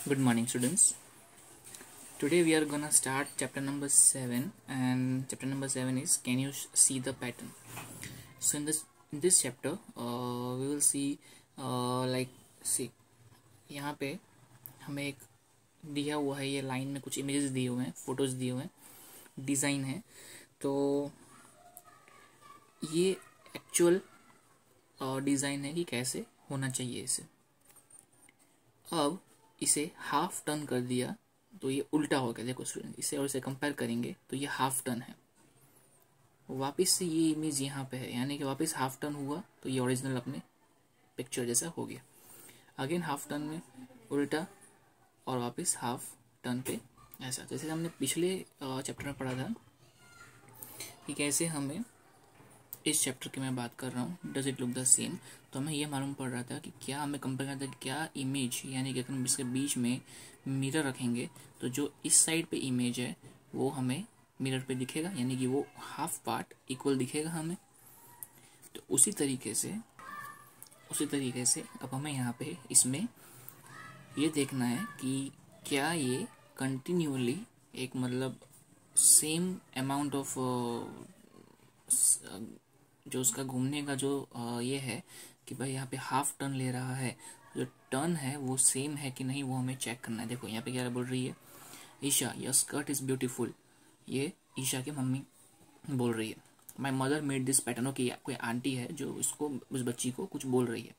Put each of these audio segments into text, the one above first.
Good morning, students. Today we are gonna start chapter number 7, and chapter number 7 is can you see the pattern. So in this chapter we will see see यहाँ पे हमें एक दिया हुआ है, ये line में कुछ इमेजेस दिए हुए हैं, फोटोज दिए हुए हैं, डिज़ाइन है। तो ये एक्चुअल डिज़ाइन है कि कैसे होना चाहिए इसे। अब इसे हाफ टर्न कर दिया तो ये उल्टा हो गया। देखो स्टूडेंट, इसे और इसे कंपेयर करेंगे तो ये हाफ टर्न है। वापस से ये इमेज यहाँ पे है, यानी कि वापस हाफ टर्न हुआ तो ये ओरिजिनल अपने पिक्चर जैसा हो गया। अगेन हाफ टर्न में उल्टा और वापस हाफ टर्न पे ऐसा, जैसे हमने पिछले चैप्टर में पढ़ा था कि कैसे हमें इस चैप्टर की मैं बात कर रहा हूँ, does it look the same. तो हमें यह मालूम पड़ रहा था कि क्या हमें कंपेयर करना था कि क्या इमेज, यानी कि अगर हम इसके बीच में मिरर रखेंगे तो जो इस साइड पे इमेज है वो हमें मिरर पे दिखेगा, यानी कि वो हाफ पार्ट इक्वल दिखेगा हमें। तो उसी तरीके से अब हमें यहाँ पे इसमें ये देखना है कि क्या ये कंटिन्यूअली एक मतलब सेम अमाउंट ऑफ जो उसका घूमने का जो ये है कि भाई यहाँ पे हाफ टर्न ले रहा है, जो टर्न है वो सेम है कि नहीं वो हमें चेक करना है। देखो यहाँ पे क्या बोल रही है, Isha your skirt is beautiful. ये ईशा की मम्मी बोल रही है। My mother made this pattern. Okay, कोई आंटी है जो उसको, उस बच्ची को कुछ बोल रही है।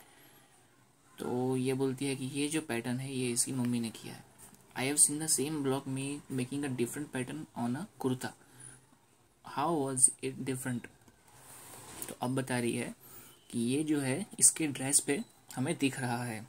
तो ये बोलती है कि ये जो पैटर्न है ये इसकी मम्मी ने किया है। I have seen the same blog में making a different pattern on a kurta, how was it different. तो अब बता रही है कि ये जो है इसके ड्रेस पे हमें दिख रहा है,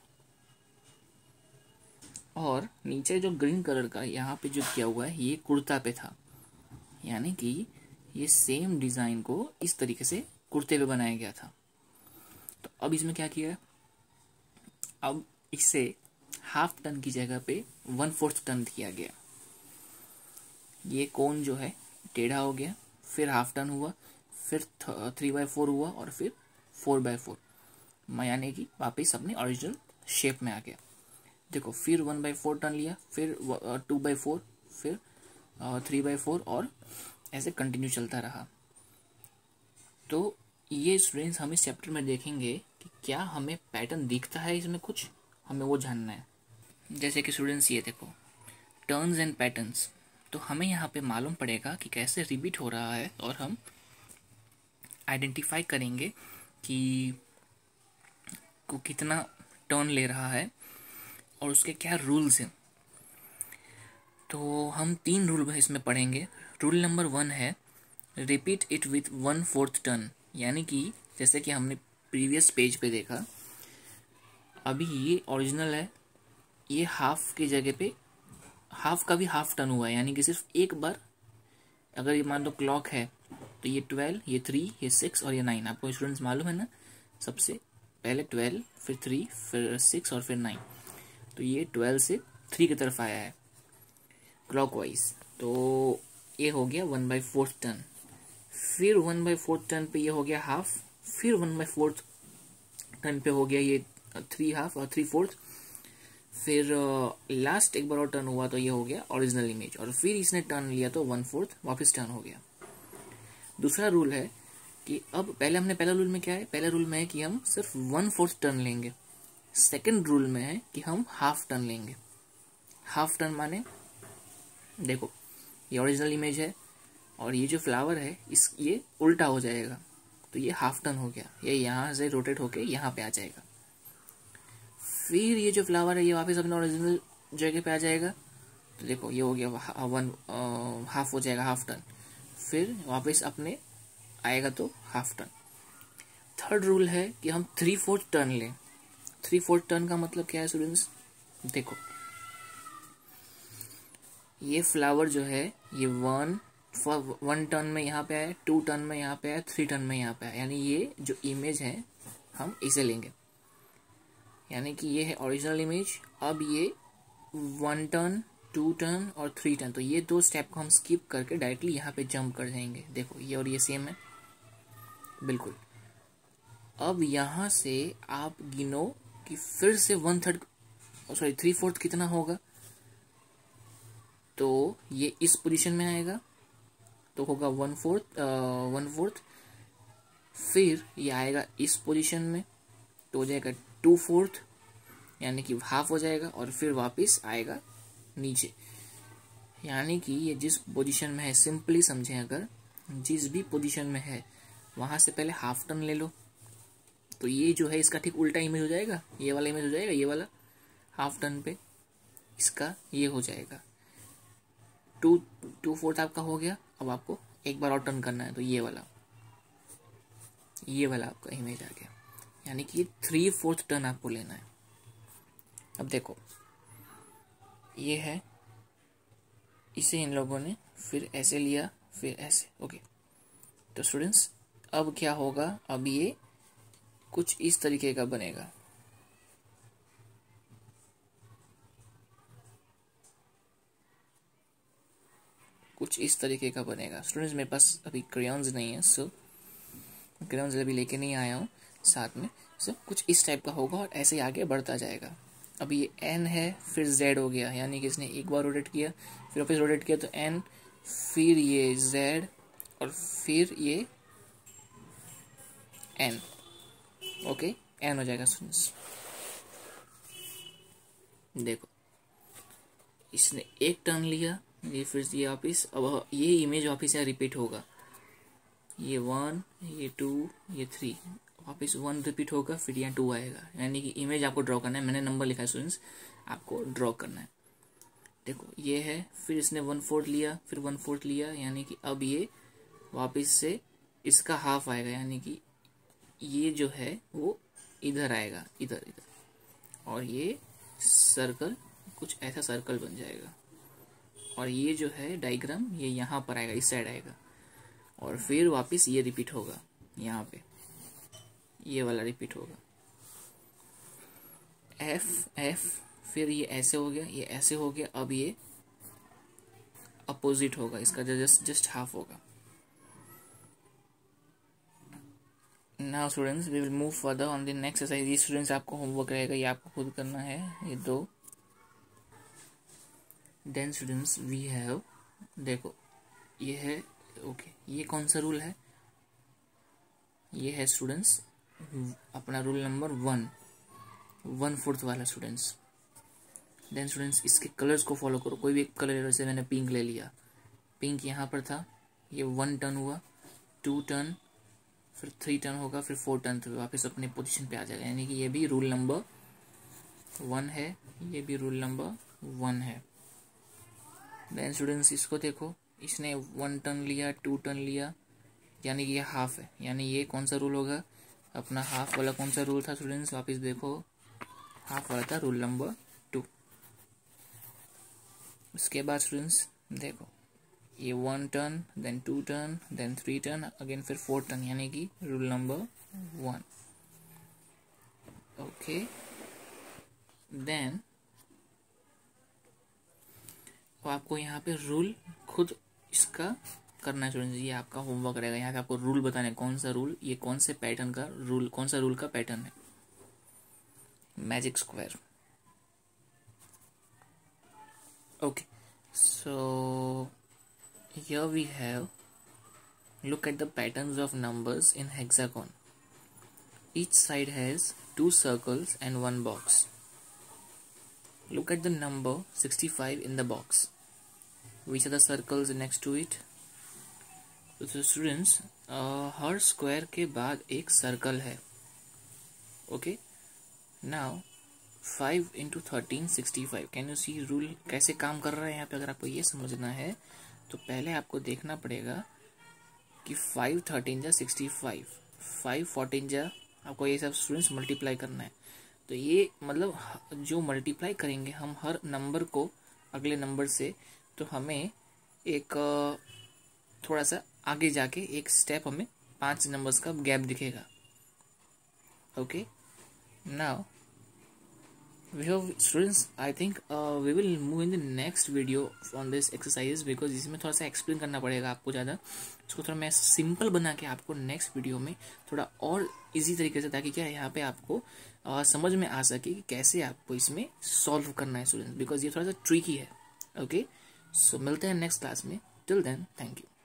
और नीचे जो ग्रीन कलर का यहाँ पे जो किया हुआ है ये कुर्ता पे था, यानी कि ये सेम डिजाइन को इस तरीके से कुर्ते पे बनाया गया था। तो अब इसमें क्या किया है, अब इसे हाफ टर्न की जगह पे 1/4 टर्न किया गया। ये कोन जो है टेढ़ा हो गया, फिर हाफ टर्न हुआ, फिर 3/4 हुआ, और फिर 4/4, यानी कि वापिस अपने ओरिजिनल शेप में आ गया। देखो फिर 1/4 टर्न लिया, फिर 2/4, फिर 3/4, और ऐसे कंटिन्यू चलता रहा। तो ये स्टूडेंट्स हम इस चैप्टर में देखेंगे कि क्या हमें पैटर्न दिखता है इसमें, कुछ हमें वो जानना है। जैसे कि स्टूडेंट्स ये देखो, टर्न्स एंड पैटर्न्स। तो हमें यहाँ पे मालूम पड़ेगा कि कैसे रिपीट हो रहा है, और हम आइडेंटिफाई करेंगे कि को कितना टर्न ले रहा है और उसके क्या रूल्स हैं। तो हम 3 रूल इसमें पढ़ेंगे। रूल नंबर 1 है रिपीट इट विथ 1/4 टर्न, यानी कि जैसे कि हमने प्रीवियस पेज पे देखा, अभी ये ओरिजिनल है, ये हाफ की जगह पे हाफ का भी हाफ टर्न हुआ है, यानी कि सिर्फ एक बार। अगर ये मान लो क्लॉक है तो ये 12, ये 3, ये 6 और ये 9। आपको स्टूडेंट्स मालूम है ना, सबसे पहले 12, फिर 3, फिर 6 और फिर 9। तो ये 12 से 3 की तरफ आया है क्लॉकवाइज। तो ये हो गया 1/4 टर्न। फिर 1/4 टर्न पे ये हो गया हाफ, फिर 1/4 टर्न पे हो गया ये 3 हाफ और 3/4। फिर लास्ट एक बार और टर्न हुआ तो ये हो गया ओरिजिनल इमेज, और फिर इसने टर्न लिया तो 1/4 वापस टर्न हो गया। दूसरा रूल है कि अब पहला रूल में क्या है, पहले रूल में है कि हम सिर्फ 1/4 टर्न लेंगे। सेकंड रूल में है कि हम हाफ टर्न लेंगे। हाफ टर्न माने देखो ये ओरिजिनल इमेज है और ये जो फ्लावर है ये उल्टा हो जाएगा, तो ये हाफ टर्न हो गया, ये यहाँ से रोटेट होके यहाँ पे आ जाएगा। फिर ये जो फ्लावर है ये वापस अपने ओरिजिनल जगह पे आ जाएगा। तो देखो ये हो गया हाफ हो जाएगा, हाफ टर्न, फिर वापस अपने आएगा तो हाफ टर्न। थर्ड रूल है कि हम 3/4 टर्न लें। 3/4 टर्न का मतलब क्या है स्टूडेंट्स, देखो ये फ्लावर जो है ये 1 टर्न में यहाँ पे आया, 2 टर्न में यहाँ पे आया, 3 टर्न में यहाँ पे आया, यानी ये जो इमेज है हम इसे लेंगे, यानी कि ये है ओरिजिनल इमेज। अब ये 1 टर्न, 2 टर्न और 3 टर्न, तो ये 2 स्टेप को हम स्किप करके डायरेक्टली यहाँ पे जंप कर जाएंगे। देखो ये और ये सेम है बिल्कुल। अब यहाँ से आप गिनो कि फिर से 1/3 सॉरी 3/4 कितना होगा, तो ये इस पोजीशन में आएगा तो होगा 1/4, फिर ये आएगा इस पोजीशन में तो हो जाएगा 2/4 यानी कि हाफ हो जाएगा, और फिर वापस आएगा नीचे। यानी कि ये जिस पोजीशन में है, सिंपली समझें, अगर जिस भी पोजीशन में है वहां से पहले हाफ टर्न ले लो, तो ये जो है इसका ठीक उल्टा इमेज हो जाएगा, ये वाला इमेज हो जाएगा, ये वाला हाफ टर्न पे इसका ये हो जाएगा 2/4 आपका हो गया। अब आपको एक बार और टर्न करना है तो ये वाला आपका इमेज आ गया, यानी कि 3/4 टर्न आपको लेना है। अब देखो ये है, इसे इन लोगों ने फिर ऐसे लिया, फिर ऐसे, ओके। तो स्टूडेंट्स अब क्या होगा, अब ये कुछ इस तरीके का बनेगा, कुछ इस तरीके का बनेगा। स्टूडेंट्स मेरे पास अभी क्रेयॉन्स नहीं है, सो क्रेयॉन्स अभी लेके नहीं आया हूँ साथ में, सो कुछ इस टाइप का होगा और ऐसे ही आगे बढ़ता जाएगा। अब ये एन है, फिर जेड हो गया, यानी कि इसने एक बार रोटेट किया, फिर वापस रोटेट किया तो एन, फिर ये जेड, और फिर ये एन, ओके, एन हो जाएगा। स्टूडेंट्स देखो इसने एक टर्न लिया, ये फिर ये वापिस, अब ये इमेज वापिस यहाँ रिपीट होगा, ये 1, ये 2, ये 3, वापिस 1 रिपीट होगा, फिर यहाँ 2 आएगा, यानी कि इमेज आपको ड्रॉ करना है। मैंने नंबर लिखा है स्टूडेंट्स, आपको ड्रॉ करना है। देखो ये है, फिर इसने 1/4 लिया, फिर 1/4 लिया, यानी कि अब ये वापिस से इसका हाफ आएगा, यानी कि ये जो है वो इधर आएगा, इधर इधर, और ये सर्कल कुछ ऐसा सर्कल बन जाएगा, और ये जो है डायग्राम ये यहाँ पर आएगा, इस साइड आएगा, और फिर वापस ये रिपीट होगा, यहाँ पे ये वाला रिपीट होगा, एफ, फिर ये ऐसे हो गया, ये ऐसे हो गया, अब ये अपोजिट होगा, इसका जस्ट हाफ होगा। Now students we will move further on the next exercise. ये स्टूडेंट्स आपको होमवर्क रहेगा, ये आपको खुद करना है, ये 2। देन स्टूडेंट्स वी हैव, देखो ये है, ओके, ये कौन सा रूल है, ये है स्टूडेंट्स अपना रूल नंबर 1/4 वाला स्टूडेंट्स। देन स्टूडेंट्स इसके कलर्स को फॉलो करो, कोई भी एक कलर, जैसे मैंने पिंक ले लिया, पिंक यहाँ पर था, ये 1 टर्न हुआ, 2 टर्न, फिर 3 टर्न होगा, फिर 4 टर्न, तो वापस अपने पोजीशन पे आ जाएगा, यानी कि ये भी रूल नंबर 1 है, ये भी रूल नंबर 1 है। देन स्टूडेंट्स इसको देखो, इसने 1 टर्न लिया, 2 टर्न लिया, यानी कि ये हाफ है, यानी ये कौन सा रूल होगा, अपना हाफ वाला कौन सा रूल था स्टूडेंट्स, वापस देखो, हाफ वाला था रूल नंबर 2। उसके बाद स्टूडेंट्स देखो ये 1 turn, then 2 turn, then 3 turn, again फिर 4 टर्न, यानी कि रूल नंबर 1, ओके। देन आपको यहाँ पे रूल खुद इसका करना है स्टूडेंट्स, ये आपका होमवर्क रहेगा, यहाँ पे आपको रूल बताना है, कौन सा रूल, ये कौन से पैटर्न का रूल, कौन सा रूल का पैटर्न है, magic square, okay. So here we have, look at the patterns of numbers in hexagon. Each side has 2 circles and 1 box. Look at the number 65 in the box. Which are the circles next to it? So students, हर square के बाद एक circle है, okay. Now 5 into 13 65, can you see rule कैसे काम कर रहा है यहाँ पे। अगर आपको ये समझना है तो पहले आपको देखना पड़ेगा कि 5 13 जा 65, 5 14 जा, आपको ये सब स्टूडेंट्स मल्टीप्लाई करना है। तो ये मतलब जो मल्टीप्लाई करेंगे हम हर नंबर को अगले नंबर से, तो हमें एक थोड़ा सा आगे जाके एक स्टेप हमें 5 नंबर्स का गैप दिखेगा, okay. Now we have students, I think we will move in the next video on this exercise, because इसमें थोड़ा सा एक्सप्लेन करना पड़ेगा आपको ज़्यादा, इसको थोड़ा मैं सिंपल बना के आपको नेक्स्ट वीडियो में थोड़ा और इजी तरीके से, ताकि क्या यहाँ पे आपको समझ में आ सके कि कैसे आपको इसमें सॉल्व करना है स्टूडेंट्स, बिकॉज ये थोड़ा सा ट्रिकी है। ओके, सो मिलते हैं नेक्स्ट क्लास में। Till then thank you.